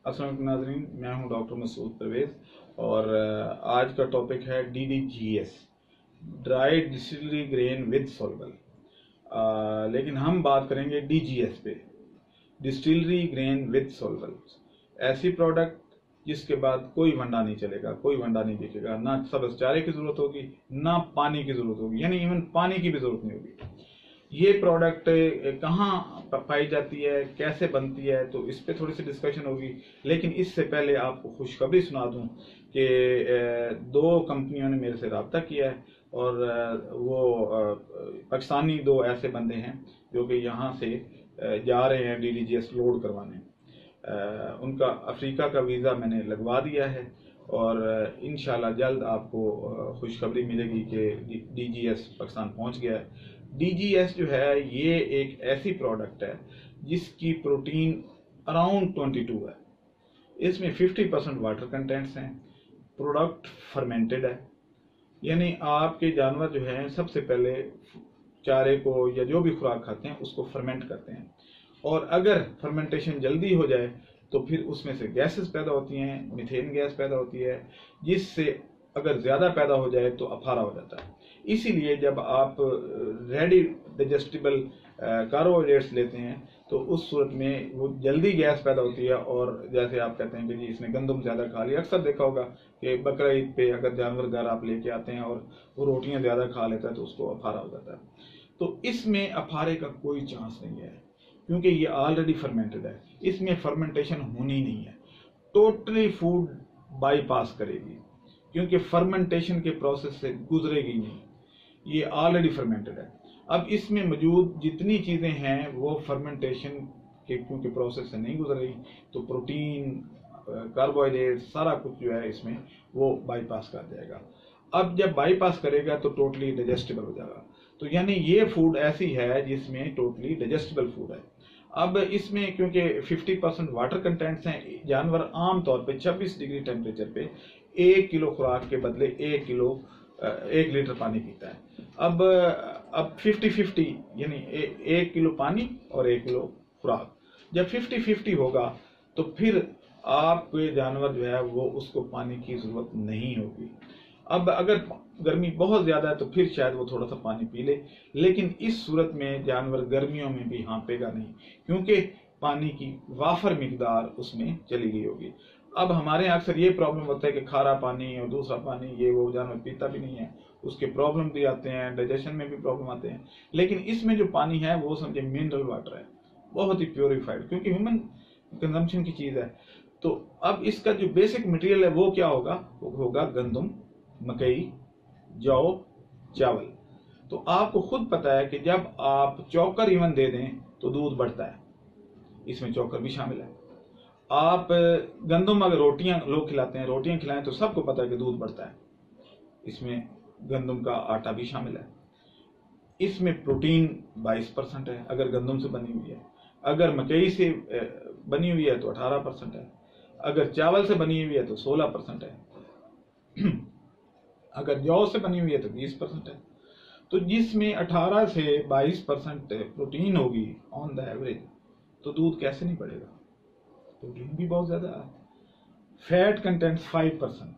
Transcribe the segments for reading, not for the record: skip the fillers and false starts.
अस्सलाम वालेकुम नाज़रीन, मैं हूं डॉक्टर मसूद परवेज़ और आज का टॉपिक है DDGS, dry distillery grain with soluble. लेकिन हम बात करेंगे DGS पे, डिस्टिलरी ग्रेन विद सॉल्युबल। ऐसी प्रोडक्ट जिसके बाद कोई वंडा नहीं चलेगा, कोई वंडा नहीं दिखेगा, ना सब्ज़ चारे की ज़रूरत होगी, ना पानी की ज़रूरत होगी, यानी इवन पानी की भी ज़रूरत नहीं होगी। ये प्रोडक्ट कहाँ पाई जाती है, कैसे बनती है, तो इस पे थोड़ी सी डिस्कशन होगी। लेकिन इससे पहले आपको खुशखबरी सुना दूं कि दो कंपनियों ने मेरे से रब्ता किया है और वो पाकिस्तानी दो ऐसे बंदे हैं जो कि यहाँ से जा रहे हैं DDGS लोड करवाने। उनका अफ्रीका का वीज़ा मैंने लगवा दिया है और इंशाल्लाह जल्द आपको खुशखबरी मिलेगी कि DGS पाकिस्तान पहुँच गया है। DGS जो है ये एक ऐसी प्रोडक्ट है जिसकी प्रोटीन अराउंड 22 है। इसमें 50% वाटर कंटेंट्स हैं। प्रोडक्ट फर्मेंटेड है, यानी आपके जानवर जो हैं सबसे पहले चारे को या जो भी खुराक खाते हैं उसको फर्मेंट करते हैं, और अगर फर्मेंटेशन जल्दी हो जाए तो फिर उसमें से गैसेस पैदा होती हैं, मीथेन गैस पैदा होती है, जिससे अगर ज़्यादा पैदा हो जाए तो अफारा हो जाता है। इसीलिए जब आप रेडी डाइजेस्टिबल कार्बोहाइड्रेट्स लेते हैं तो उस सूरत में वो जल्दी गैस पैदा होती है, और जैसे आप कहते हैं कि जी इसने गंदम ज़्यादा खा लिया। अक्सर देखा होगा कि बकरा ईद पे अगर जानवर घर आप लेके आते हैं और वो रोटियां ज़्यादा खा लेता है तो उसको अफारा हो जाता है। तो इसमें अफारे का कोई चांस नहीं है क्योंकि ये ऑलरेडी फर्मेंटेड है, इसमें फर्मेंटेशन होनी नहीं है, टोटली फूड बाईपास करेगी क्योंकि फर्मेंटेशन के प्रोसेस से गुजरेगी नहीं, ये ऑलरेडी फर्मेंटेड है। अब इसमें मौजूद जितनी चीज़ें हैं वो फर्मेंटेशन के क्योंकि प्रोसेस से नहीं गुजर रही, तो प्रोटीन, कार्बोहाइड्रेट, सारा कुछ जो है इसमें वो बाईपास कर जाएगा। अब जब बाईपास करेगा तो टोटली डाइजेस्टिबल हो जाएगा। तो यानी ये फूड ऐसी है जिसमें टोटली डाइजेस्टिबल फूड है। अब इसमें क्योंकि 50% वाटर कंटेंट्स हैं, जानवर आम तौर पे 26 डिग्री टेम्परेचर पे 1 किलो खुराक के बदले 1 लीटर पानी पीता है। अब 50-50 यानी 1 किलो पानी और 1 किलो खुराक जब 50-50 होगा तो फिर आपके जानवर जो है वो उसको पानी की जरूरत नहीं होगी। अब अगर गर्मी बहुत ज़्यादा है तो फिर शायद वो थोड़ा सा पानी पी ले, लेकिन इस सूरत में जानवर गर्मियों में भी हाँपेगा नहीं क्योंकि पानी की वाफर मिकदार उसमें चली गई होगी। अब हमारे यहाँ अक्सर ये प्रॉब्लम होता है कि खारा पानी और दूसरा पानी ये वो जानवर पीता भी नहीं है, उसके प्रॉब्लम भी आते हैं, डाइजेशन में भी प्रॉब्लम आते हैं। लेकिन इसमें जो पानी है वो समझे मिनरल वाटर है, बहुत ही प्योरीफाइड, क्योंकि ह्यूमन कंजम्पशन की चीज़ है। तो अब इसका जो बेसिक मटेरियल है वो क्या होगा, वो होगा गंदम, मकई, जौ, चावल। तो आपको खुद पता है कि जब आप चोकर इवन दे दें तो दूध बढ़ता है, इसमें चोकर भी शामिल है। आप गंदम अगर रोटियां लोग खिलाते हैं, रोटियां खिलाएं तो सबको पता है कि दूध बढ़ता है, इसमें गंदम का आटा भी शामिल है। इसमें प्रोटीन 22% है अगर गंदम से बनी हुई है, अगर मकई से बनी हुई है तो 18% है, अगर चावल से बनी हुई है तो 16% है, अगर जौ से बनी हुई है तो 20% है। तो जिसमें 18 से 22% प्रोटीन होगी ऑन द एवरेज, तो दूध कैसे नहीं बढ़ेगा, प्रोटीन भी बहुत ज़्यादा है। फैट कंटेंट 5%,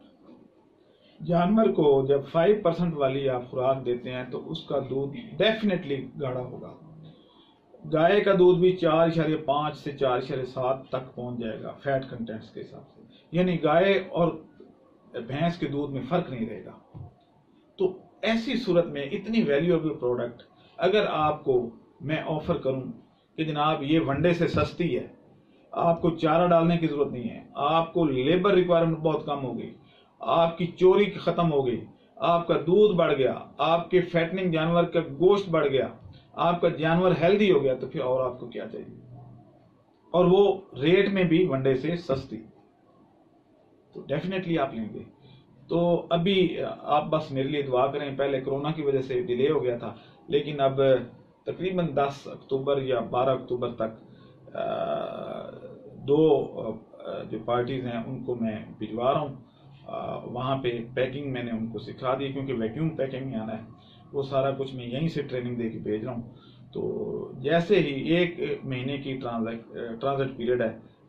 जानवर को जब 5% वाली आप खुराक देते हैं तो उसका दूध डेफिनेटली गाढ़ा होगा। गाय का दूध भी 4.5 से 4.7 तक पहुंच जाएगा फैट कंटेंट्स के हिसाब से, यानी गाय और भैंस के दूध में फर्क नहीं रहेगा। तो ऐसी सूरत में इतनी वैल्यूएबल प्रोडक्ट अगर आपको मैं ऑफर करूं कि जनाब ये वनडे से सस्ती है, आपको चारा डालने की जरूरत नहीं है, आपको लेबर रिक्वायरमेंट बहुत कम हो गई, आपकी चोरी खत्म हो गई, आपका दूध बढ़ गया, आपके फैटनिंग जानवर का गोश्त बढ़ गया, आपका जानवर हेल्दी हो गया, तो फिर और आपको क्या चाहिए, और वो रेट में भी वनडे से सस्ती, तो डेफिनेटली आप लेंगे। तो अभी आप बस मेरे लिए दुआ करें। पहले कोरोना की वजह से डिले हो गया था, लेकिन अब तकरीबन 10 अक्टूबर या 12 अक्टूबर तक दो जो पार्टीज हैं उनको मैं भिजवा रहा हूँ। वहाँ पे पैकिंग मैंने उनको सिखा दी क्योंकि वैक्यूम पैकिंग में आना है, वो सारा कुछ मैं यहीं से ट्रेनिंग दे के भेज रहा हूँ। तो जैसे ही 1 महीने की ट्रांजिट पीरियड है,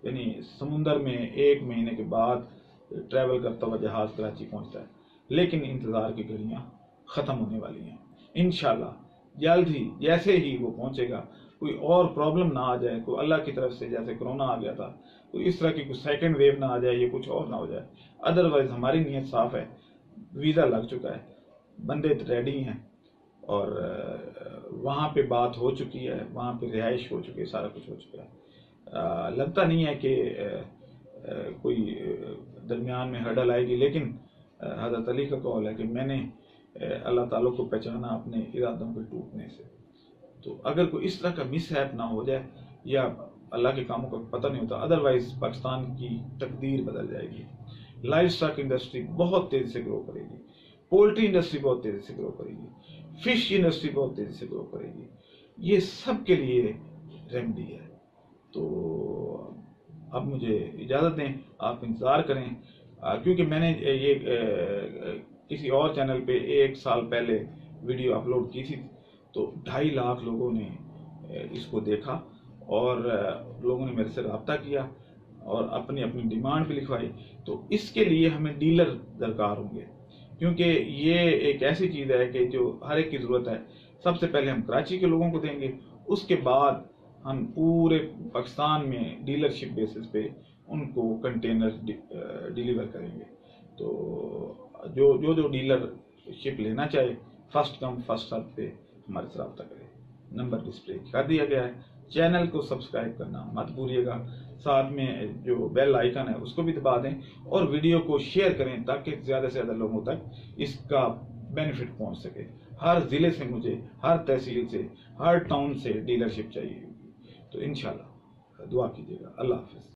یعنی سمندر میں 1 مہینے کے بعد ٹریول کرتا ہوا جہاز کراچی پہنچتا ہے، لیکن انتظار کی گھڑیاں ختم ہونے والی ہیں انشاءاللہ۔ جلد ہی جیسے ہی وہ پہنچے گا، کوئی اور پرابلم نہ آ جائے، کوئی اللہ کی طرف سے جیسے کرونا آ گیا تھا، کوئی اس طرح کی کوئی سیکنڈ ویو نہ آ جائے یا کچھ اور نہ ہو جائے، ادروائز ہماری نیت صاف ہے، ویزا لگ چکا ہے، بندے ریڈی ہیں، اور وہاں پہ بات ہو چکی ہے، وہاں پہ رہائش ہو چکی ہے، سارا کچھ ہو چکا ہے۔ لگتا نہیں ہے کہ کوئی درمیان میں ہرڈل آئے گی، لیکن حضرت علی کا قول ہے کہ میں نے اللہ تعالیٰ کو پہچانا اپنے ارادوں کے ٹوٹنے سے۔ تو اگر کوئی اس طرح کا مس ہیپ نہ ہو جائے یا اللہ کے کاموں کا پتہ نہیں ہوتا، ادروائز پاکستان کی تقدیر بدل جائے گی۔ لائف سٹاک انڈسٹری بہت تیزی سے گرو کرے گی، پولٹری انڈسٹری بہت تیزی سے گرو کرے گی، فش انڈسٹری بہت تیزی سے گرو کرے گی۔ یہ سب کے لیے ریمیڈی ہے۔ تو اب مجھے اجازت دیں، آپ انتظار کریں، کیونکہ میں نے یہ کسی اور چینل پہ 1 سال پہلے ویڈیو اپلوڈ کی تھی، تو 2.5 لاکھ لوگوں نے اس کو دیکھا، اور لوگوں نے میرے سے رابطہ کیا اور اپنی اپنی ڈیمانڈ بھی لکھوائی۔ تو اس کے لیے ہمیں ڈیلر درکار ہوں گے، کیونکہ یہ ایک ایسی چیز ہے کہ جو ہر ایک کی ضرورت ہے۔ سب سے پہلے ہم کراچی کے لوگوں کو دیں گے، اس کے بعد ہم پورے پاکستان میں ڈیلرشپ بیسس پہ ان کو کنٹینر ڈیلیور کریں گے۔ تو جو ڈیلر شپ لینا چاہے، فرسٹ کم فرسٹ سرو پہ ہمارے سے رابطہ کرے۔ نمبر ڈسپلے کر دیا گیا ہے، چینل کو سبسکرائب کرنا مت بھولیے گا، ساتھ میں جو بیل آئیکن ہے اس کو بھی دبا دیں، اور ویڈیو کو شیئر کریں تاکہ زیادہ سے زیادہ لوگوں تک اس کا بینیفٹ پہنچ سکے۔ ہر ضلع سے مجھے، ہر تحصیل سے، ہر ٹاؤن سے ڈیلرشپ چاہیے ہوگی، تو انشاءاللہ دعا کیجیے گا۔ اللہ حافظ۔